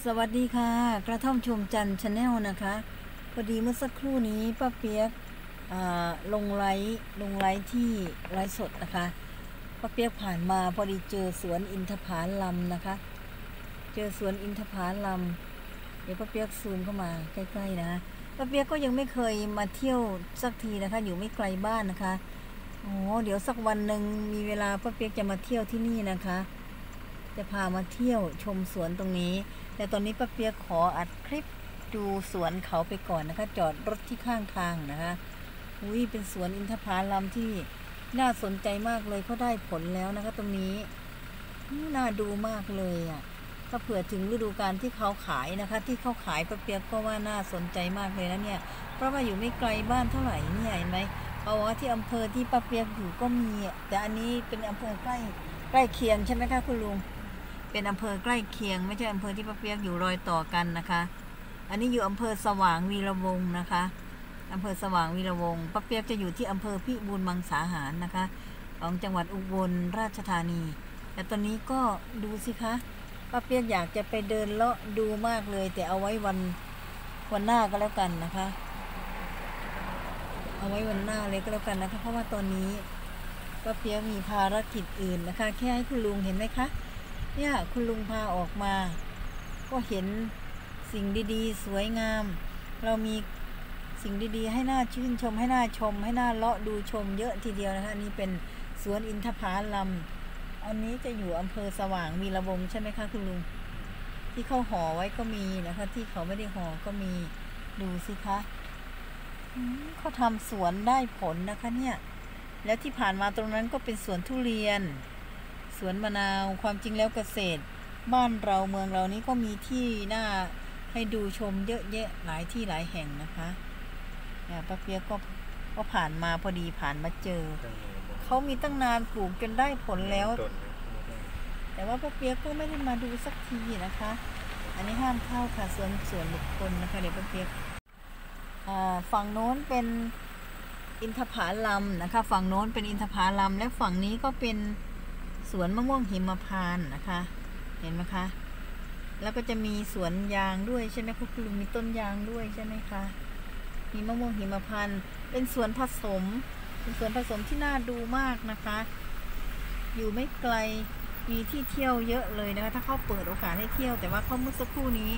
สวัสดีค่ะกระท่อมชมจันทร์ชาแนลนะคะพอดีเมื่อสักครู่นี้ป้าเปียกลงไลฟ์ที่ไลฟ์สดนะคะป้าเปียกผ่านมาพอดีเจอสวนอินทผลัมนะคะเจอสวนอินทผลัมเดี๋ยวป้าเปียกซูมเข้ามาใกล้ๆนะป้าเปียกก็ยังไม่เคยมาเที่ยวสักทีนะคะอยู่ไม่ไกลบ้านนะคะเดี๋ยวสักวันหนึ่งมีเวลาป้าเปียกจะมาเที่ยวที่นี่นะคะจะพามาเที่ยวชมสวนตรงนี้แต่ตอนนี้ป้าเปียกขออัดคลิปดูสวนเขาไปก่อนนะคะจอดรถที่ข้างทางนะคะเป็นสวนอินทผลัมที่น่าสนใจมากเลยเขาได้ผลแล้วนะคะตรงนี้น่าดูมากเลยอ่ะถ้าเผื่อถึงฤดูกาลที่เขาขายนะคะที่เขาขายป้าเปียกก็ว่าน่าสนใจมากเลยนะเนี่ยเพราะว่าอยู่ไม่ไกลบ้านเท่าไหร่เนี่ยเห็นไหมเอาว่าที่อำเภอที่ป้าเปียกอยู่ก็มีแต่อันนี้เป็นอำเภอใกล้เคียงใช่ไหมคะคุณลุงเป็นอำเภอใกล้เคียงไม่ใช่อำเภอที่ป้าเปียกอยู่รอยต่อกันนะคะอันนี้อยู่อำเภอสว่างวีระวงศ์นะคะอำเภอสว่างวีระวงศ์ป้าเปียกจะอยู่ที่อำเภอพิบูลมังสาหารนะคะของจังหวัดอุบลราชธานีแต่ตอนนี้ก็ดูสิคะป้าเปียกอยากจะไปเดินเลาะดูมากเลยแต่เอาไว้วันหน้าก็แล้วกันนะคะเอาไว้วันหน้าเลยก็แล้วกันนะคะเพราะว่าตอนนี้ป้าเปียกมีภารกิจอื่นนะคะแค่ให้คุณลุงเห็นไหมคะเนี่ยคุณลุงพาออกมาก็เห็นสิ่งดีๆสวยงามเรามีสิ่งดีๆให้น่าชื่นชมให้น่าชมให้น่าเลาะดูชมเยอะทีเดียวนะคะอันนี้เป็นสวนอินทผลัมอันนี้จะอยู่อำเภอสว่างวีระวงศ์ใช่ไหมคะคุณลุงที่เขาห่อไว้ก็มีนะคะที่เขาไม่ได้ห่อก็มีดูสิคะเขาทำสวนได้ผลนะคะเนี่ยแล้วที่ผ่านมาตรงนั้นก็เป็นสวนทุเรียนสวนมะนาวความจริงแล้วเกษตรบ้านเราเมืองเรานี้ก็มีที่น่าให้ดูชมเยอะแยะหลายที่หลายแห่งนะคะป้าเปียกก็ผ่านมาพอดีผ่านมาเจอเขามีตั้งนานปลูกจนได้ผลแล้วแต่ว่าป้าเปียกก็ไม่ได้มาดูสักทีนะคะอันนี้ห้ามเข้าค่ะส่วนบุคคลนะคะเดี๋ยวป้าเปียกฝั่งโน้นเป็นอินทผลัมนะคะฝั่งโน้นเป็นอินทผลัมและฝั่งนี้ก็เป็นสวนมะม่วงหิมพานต์นะคะเห็นไหมคะแล้วก็จะมีสวนยางด้วยใช่ไหมคุณลุงมีต้นยางด้วยใช่ไหมคะมีมะม่วงหิมพานต์เป็นสวนผสมที่น่าดูมากนะคะอยู่ไม่ไกลมีที่เที่ยวเยอะเลยนะคะถ้าเขาเปิดโอกาสให้เที่ยวแต่ว่าเมื่อสักครู่นี้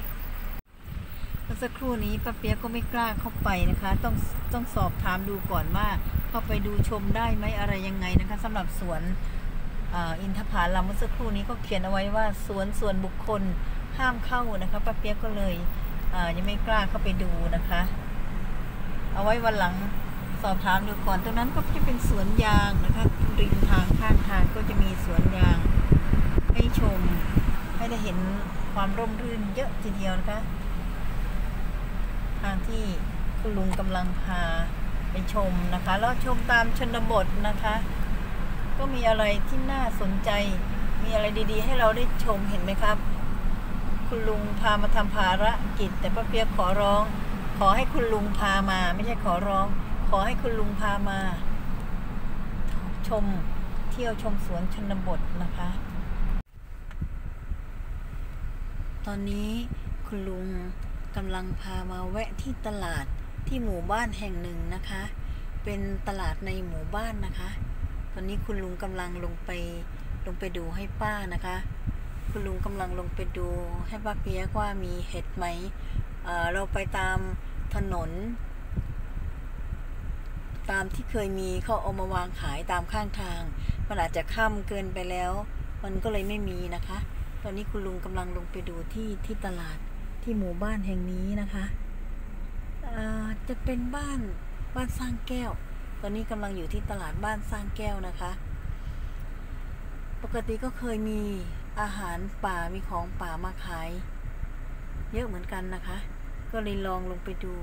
ป้าเปียกก็ไม่กล้าเข้าไปนะคะต้องสอบถามดูก่อนว่าเข้าไปดูชมได้ไหมอะไรยังไงนะคะสำหรับสวนอินทผลัมเมื่อสักครู่นี้ก็เขียนเอาไว้ว่าส่วนบุคคลห้ามเข้านะคะป้าเปียกก็เลยยังไม่กล้าเข้าไปดูนะคะเอาไว้วันหลังสอบถามดูก่อนตรงนั้นก็จะเป็นสวนยางนะคะริมทางข้างทางก็จะมีสวนยางให้ชมให้ได้เห็นความร่มรื่นเยอะทีเดียวนะคะทางที่คุณลุงกำลังพาไปชมนะคะแล้วชมตามชนบทนะคะก็มีอะไรที่น่าสนใจมีอะไรดีๆให้เราได้ชมเห็นไหมครับคุณลุงพามาทำภารกิจแต่ป้าเปียกขอให้คุณลุงพามาไม่ใช่ขอให้คุณลุงพามาชมเที่ยวชมสวนชนบทนะคะตอนนี้คุณลุงกำลังพามาแวะที่ตลาดที่หมู่บ้านแห่งหนึ่งนะคะเป็นตลาดในหมู่บ้านนะคะตอนนี้คุณลุงกำลังลงไปดูให้ป้านะคะคุณลุงกำลังลงไปดูให้ป้าเปียกว่ามีเห็ดไหมเราไปตามถนนตามที่เคยมีเขาเอามาวางขายตามข้างทางมันอาจจะค่ำเกินไปแล้วมันก็เลยไม่มีนะคะตอนนี้คุณลุงกำลังลงไปดูที่ตลาดที่หมู่บ้านแห่งนี้นะคะจะเป็นบ้านสร้างแก้วตอนนี้กำลังอยู่ที่ตลาดบ้านสร้างแก้วนะคะปกติก็เคยมีอาหารป่ามีของป่ามาขายเยอะเหมือนกันนะคะก็เลยลองลงไปดู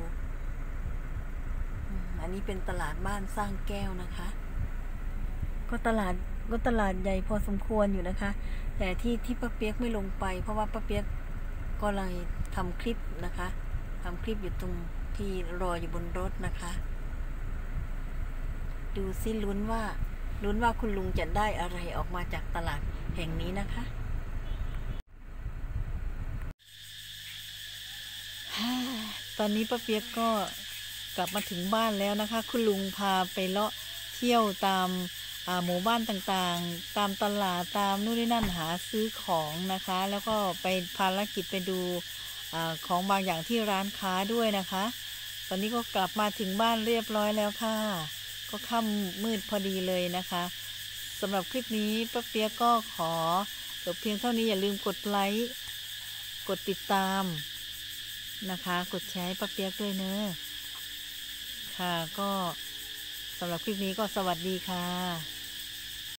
อันนี้เป็นตลาดบ้านสร้างแก้วนะคะก็ตลาดใหญ่พอสมควรอยู่นะคะแต่ที่ป้าเปียกไม่ลงไปเพราะว่าป้าเปียกก็เลยทำคลิปนะคะทำคลิปอยู่ตรงที่รออยู่บนรถนะคะดูซิลุ้นว่าคุณลุงจะได้อะไรออกมาจากตลาดแห่งนี้นะคะตอนนี้ป้าเปียกก็กลับมาถึงบ้านแล้วนะคะคุณลุงพาไปเลาะเที่ยวตามหมู่บ้านต่างๆตามตลาดตามนู่นนี่นั่นหาซื้อของนะคะแล้วก็ไปภารกิจไปดูของบางอย่างที่ร้านค้าด้วยนะคะตอนนี้ก็กลับมาถึงบ้านเรียบร้อยแล้วค่ะก็ค่ำมืดพอดีเลยนะคะสำหรับคลิปนี้ป้าเปียกก็ขอจบเพียงเท่านี้อย่าลืมกดไลค์กดติดตามนะคะกดแชร์ให้ป้าเปียกด้วยเนอะค่ะก็สำหรับคลิปนี้ก็สวัสดีค่ะ